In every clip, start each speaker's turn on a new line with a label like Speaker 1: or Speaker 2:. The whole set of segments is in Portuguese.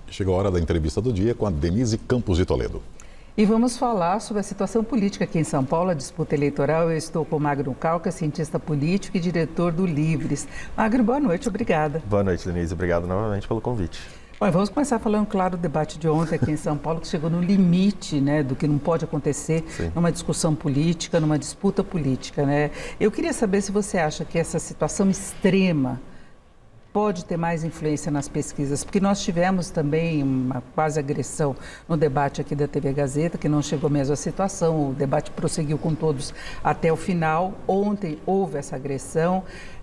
Speaker 1: Chegou a hora da entrevista do dia com a Denise Campos de Toledo.
Speaker 2: E vamos falar sobre a situação política aqui em São Paulo, a disputa eleitoral. Eu estou com o Magno Calca, cientista político e diretor do Livres. Magno, boa noite, obrigada.
Speaker 3: Boa noite, Denise. Obrigado novamente pelo convite.
Speaker 2: Bom, vamos começar falando, claro, do debate de ontem aqui em São Paulo, que chegou no limite, né, do que não pode acontecer numa discussão política, numa disputa política, né? Eu queria saber se você acha que essa situação extrema pode ter mais influência nas pesquisas, porque nós tivemos também uma quase agressão no debate aqui da TV Gazeta, que não chegou mesmo à situação, o debate prosseguiu com todos até o final. Ontem houve essa agressão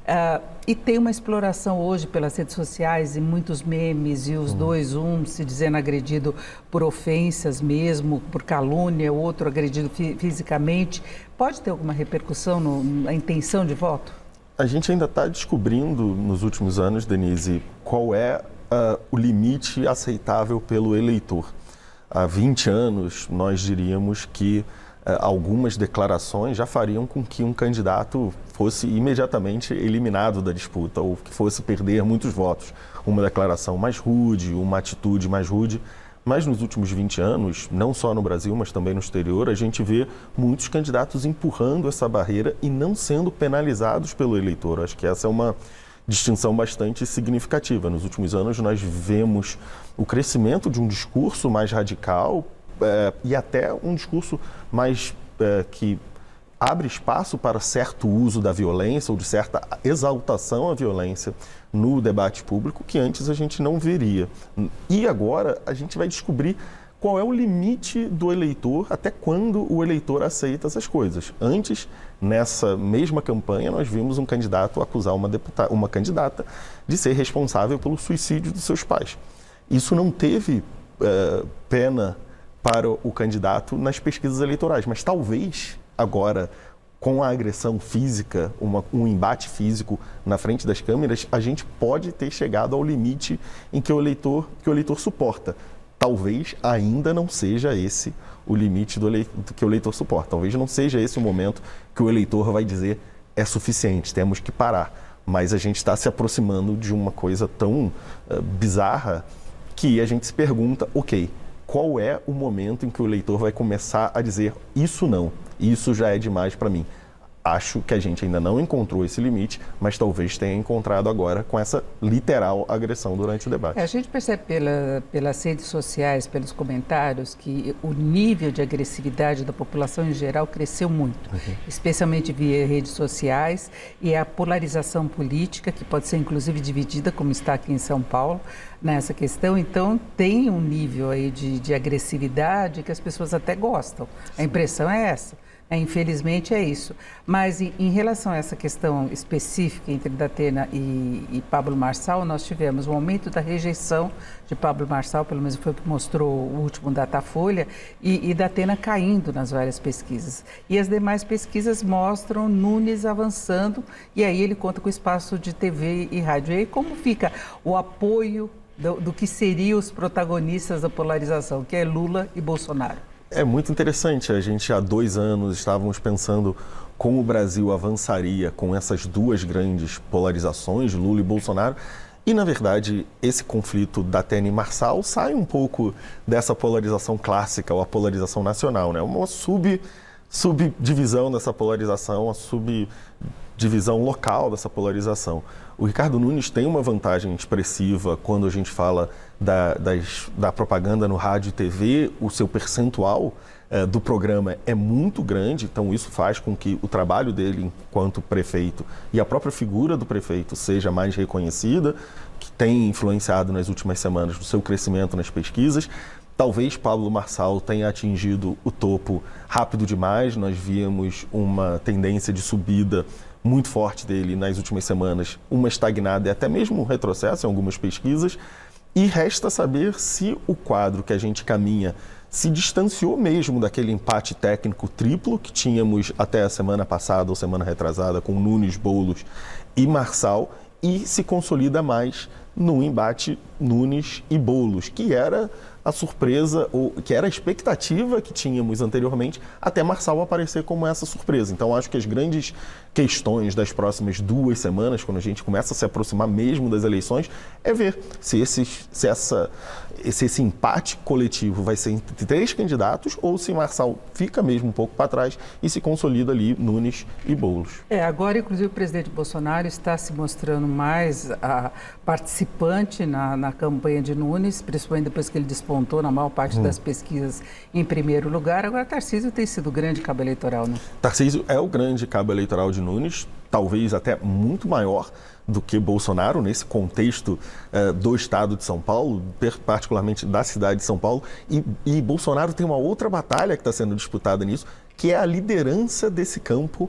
Speaker 2: e tem uma exploração hoje pelas redes sociais e muitos memes, e os dois, um se dizendo agredido por ofensas mesmo, por calúnia, o outro agredido fisicamente. Pode ter alguma repercussão na intenção de voto?
Speaker 3: A gente ainda está descobrindo nos últimos anos, Denise, qual é o limite aceitável pelo eleitor. Há 20 anos, nós diríamos que algumas declarações já fariam com que um candidato fosse imediatamente eliminado da disputa ou que fosse perder muitos votos. Uma declaração mais rude, uma atitude mais rude. Mas nos últimos 20 anos, não só no Brasil, mas também no exterior, a gente vê muitos candidatos empurrando essa barreira e não sendo penalizados pelo eleitor. Acho que essa é uma distinção bastante significativa. Nos últimos anos, nós vemos o crescimento de um discurso mais radical e até um discurso mais que abre espaço para certo uso da violência ou de certa exaltação à violência no debate público que antes a gente não veria. E agora a gente vai descobrir qual é o limite do eleitor, até quando o eleitor aceita essas coisas. Antes, nessa mesma campanha, nós vimos um candidato acusar uma candidata de ser responsável pelo suicídio dos seus pais. Isso não teve pena para o candidato nas pesquisas eleitorais, mas talvez agora, com a agressão física, um embate físico na frente das câmeras, a gente pode ter chegado ao limite em que o eleitor suporta. Talvez ainda não seja esse o limite que o eleitor suporta. Talvez não seja esse o momento que o eleitor vai dizer é suficiente, temos que parar. Mas a gente está se aproximando de uma coisa tão bizarra que a gente se pergunta, ok, qual é o momento em que o eleitor vai começar a dizer isso não? Isso já é demais para mim. Acho que a gente ainda não encontrou esse limite, mas talvez tenha encontrado agora com essa literal agressão durante o debate.
Speaker 2: A gente percebe pelas redes sociais, pelos comentários, que o nível de agressividade da população em geral cresceu muito, especialmente via redes sociais, e a polarização política, que pode ser inclusive dividida, como está aqui em São Paulo, nessa questão. Então, tem um nível aí de agressividade que as pessoas até gostam. A impressão é essa. Infelizmente é isso. Mas em relação a essa questão específica entre Datena e Pablo Marçal, nós tivemos um aumento da rejeição de Pablo Marçal, pelo menos foi o que mostrou o último Datafolha, e Datena caindo nas várias pesquisas. E as demais pesquisas mostram Nunes avançando, e aí ele conta com o espaço de TV e rádio. E aí como fica o apoio do que seriam os protagonistas da polarização, que é Lula e Bolsonaro?
Speaker 3: É muito interessante. A gente há 2 anos estávamos pensando como o Brasil avançaria com essas duas grandes polarizações, Lula e Bolsonaro. E, na verdade, esse conflito Datena e Marçal sai um pouco dessa polarização clássica, ou a polarização nacional, né? Uma subdivisão dessa polarização, a subdivisão local dessa polarização. O Ricardo Nunes tem uma vantagem expressiva quando a gente fala da propaganda no rádio e TV. O seu percentual do programa é muito grande, então isso faz com que o trabalho dele enquanto prefeito e a própria figura do prefeito seja mais reconhecida, que tem influenciado nas últimas semanas no seu crescimento nas pesquisas. Talvez Pablo Marçal tenha atingido o topo rápido demais. Nós víamos uma tendência de subida muito forte dele nas últimas semanas, uma estagnada e até mesmo um retrocesso em algumas pesquisas. E resta saber se o quadro que a gente caminha se distanciou mesmo daquele empate técnico triplo que tínhamos até a semana passada ou semana retrasada com Nunes, Boulos e Marçal, e se consolida mais no embate Nunes e Boulos, que era a surpresa, ou que era a expectativa que tínhamos anteriormente, até Marçal aparecer como essa surpresa. Então, acho que as grandes questões das próximas 2 semanas, quando a gente começa a se aproximar mesmo das eleições, é ver se esse empate coletivo vai ser entre 3 candidatos ou se Marçal fica mesmo um pouco para trás e se consolida ali Nunes e Boulos.
Speaker 2: Agora, inclusive, o presidente Bolsonaro está se mostrando mais participante na campanha de Nunes, principalmente depois que ele despontou na maior parte das pesquisas em primeiro lugar. Agora, Tarcísio tem sido o grande cabo eleitoral, né?
Speaker 3: Tarcísio é o grande cabo eleitoral de Nunes, talvez até muito maior do que Bolsonaro nesse contexto do estado de São Paulo, particularmente da cidade de São Paulo. E Bolsonaro tem uma outra batalha que está sendo disputada nisso, que é a liderança desse campo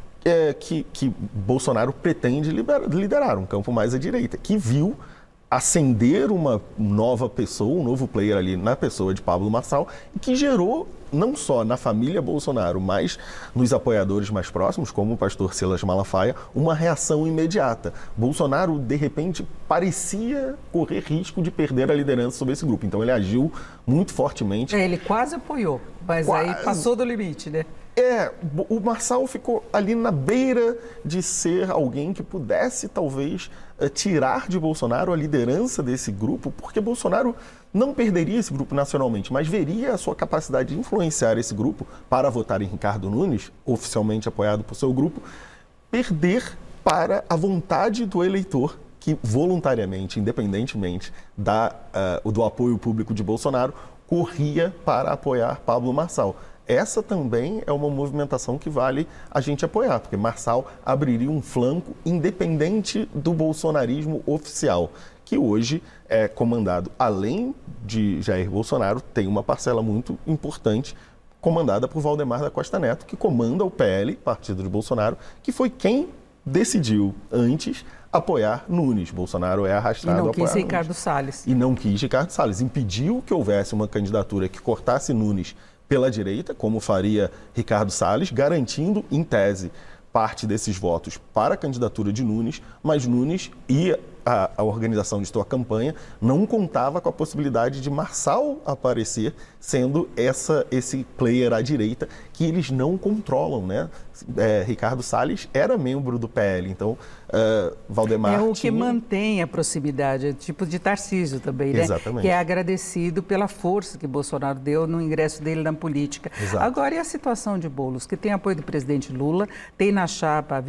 Speaker 3: que Bolsonaro pretende liderar, um campo mais à direita, que viu acender uma nova pessoa, um novo player ali na pessoa de Pablo Marçal, e que gerou, não só na família Bolsonaro, mas nos apoiadores mais próximos, como o pastor Silas Malafaia, uma reação imediata. Bolsonaro, de repente, parecia correr risco de perder a liderança sobre esse grupo. Então, ele agiu muito fortemente.
Speaker 2: Ele quase apoiou, mas aí passou do limite, né?
Speaker 3: O Marçal ficou ali na beira de ser alguém que pudesse, talvez, tirar de Bolsonaro a liderança desse grupo, porque Bolsonaro não perderia esse grupo nacionalmente, mas veria a sua capacidade de influenciar esse grupo para votar em Ricardo Nunes, oficialmente apoiado por seu grupo, perder para a vontade do eleitor que voluntariamente, independentemente do apoio público de Bolsonaro, corria para apoiar Pablo Marçal. Essa também é uma movimentação que vale a gente apoiar, porque Marçal abriria um flanco independente do bolsonarismo oficial, que hoje é comandado, além de Jair Bolsonaro, tem uma parcela muito importante comandada por Valdemar da Costa Neto, que comanda o PL, partido de Bolsonaro, que foi quem decidiu antes apoiar Nunes. Bolsonaro é arrastado a apoiar
Speaker 2: Nunes. E não quis Ricardo Salles.
Speaker 3: E não quis Ricardo Salles. Impediu que houvesse uma candidatura que cortasse Nunes pela direita, como faria Ricardo Salles, garantindo, em tese, parte desses votos para a candidatura de Nunes, mas Nunes e a organização de sua campanha não contava com a possibilidade de Marçal aparecer sendo esse player à direita que eles não controlam, né? Ricardo Salles era membro do PL, então Valdemar
Speaker 2: o que mantém a proximidade, tipo de Tarcísio também, né?
Speaker 3: Exatamente.
Speaker 2: Que é agradecido pela força que Bolsonaro deu no ingresso dele na política.
Speaker 3: Exato.
Speaker 2: Agora, e a situação de Boulos, que tem apoio do presidente Lula, tem na chapa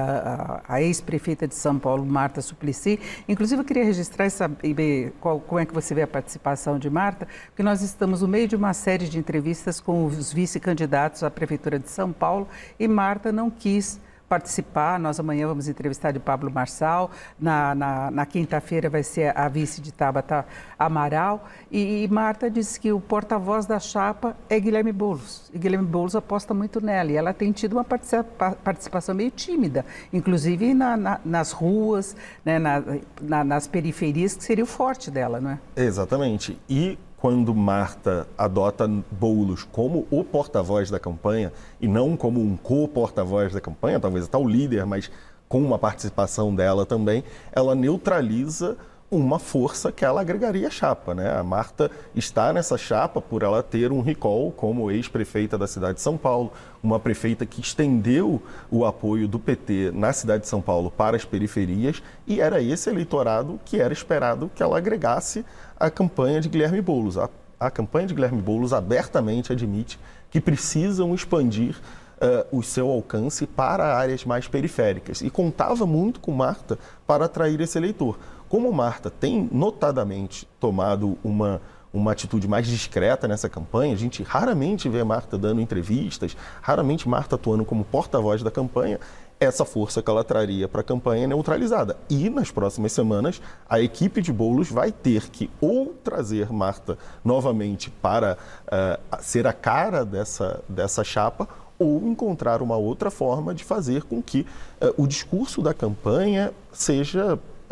Speaker 2: a ex-prefeita de São Paulo, Marta Suplicy. Inclusive, eu queria registrar e saber como é que você vê a participação de Marta, porque nós estamos no meio de uma série de entrevistas com os vice-candidatos à Prefeitura de São Paulo e Marta não quis participar. Nós amanhã vamos entrevistar de Pablo Marçal, na quinta-feira vai ser a vice de Tabata Amaral, e Marta disse que o porta-voz da chapa é Guilherme Boulos, e Guilherme Boulos aposta muito nela, e ela tem tido uma participação meio tímida, inclusive nas ruas, né, nas periferias, que seria o forte dela, não é?
Speaker 3: Exatamente, e quando Marta adota Boulos como o porta-voz da campanha e não como um co-porta-voz da campanha, talvez até o líder, mas com uma participação dela também, ela neutraliza uma força que ela agregaria à chapa, né? A Marta está nessa chapa por ela ter um recall como ex-prefeita da cidade de São Paulo, uma prefeita que estendeu o apoio do PT na cidade de São Paulo para as periferias, e era esse eleitorado que era esperado que ela agregasse à campanha de Guilherme Boulos. A campanha de Guilherme Boulos abertamente admite que precisam expandir o seu alcance para áreas mais periféricas, e contava muito com Marta para atrair esse eleitor. Como Marta tem notadamente tomado uma atitude mais discreta nessa campanha, a gente raramente vê Marta dando entrevistas, raramente Marta atuando como porta-voz da campanha, essa força que ela traria para a campanha é neutralizada. E nas próximas semanas, a equipe de Boulos vai ter que ou trazer Marta novamente para ser a cara dessa chapa, ou encontrar uma outra forma de fazer com que o discurso da campanha seja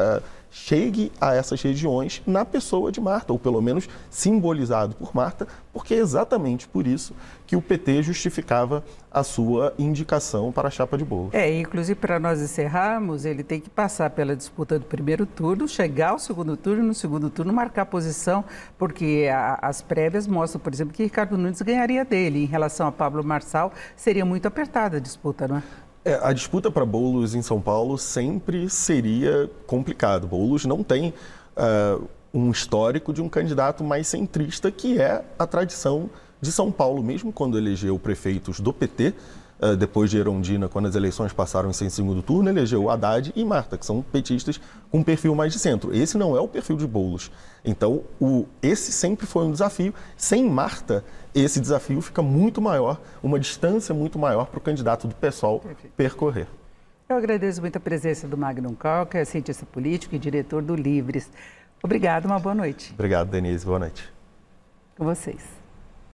Speaker 3: chegue a essas regiões na pessoa de Marta, ou pelo menos simbolizado por Marta, porque é exatamente por isso que o PT justificava a sua indicação para a chapa de Boulos.
Speaker 2: Inclusive para nós encerrarmos, ele tem que passar pela disputa do primeiro turno, chegar ao segundo turno, no segundo turno marcar posição, porque as prévias mostram, por exemplo, que Ricardo Nunes ganharia dele. Em relação a Pablo Marçal, seria muito apertada a disputa, não é?
Speaker 3: A disputa para Boulos em São Paulo sempre seria complicado. Boulos não tem um histórico de um candidato mais centrista, que é a tradição de São Paulo. Mesmo quando elegeu prefeitos do PT, depois de Erundina, quando as eleições passaram em segundo turno, elegeu Haddad e Marta, que são petistas com um perfil mais de centro. Esse não é o perfil de Boulos. Então, esse sempre foi um desafio. Sem Marta, esse desafio fica muito maior, uma distância muito maior para o candidato do PSOL percorrer.
Speaker 2: Eu agradeço muito a presença do Magnum Cal, que é cientista político e diretor do Livres. Obrigado, uma boa noite.
Speaker 3: Obrigado, Denise. Boa noite.
Speaker 2: Com vocês.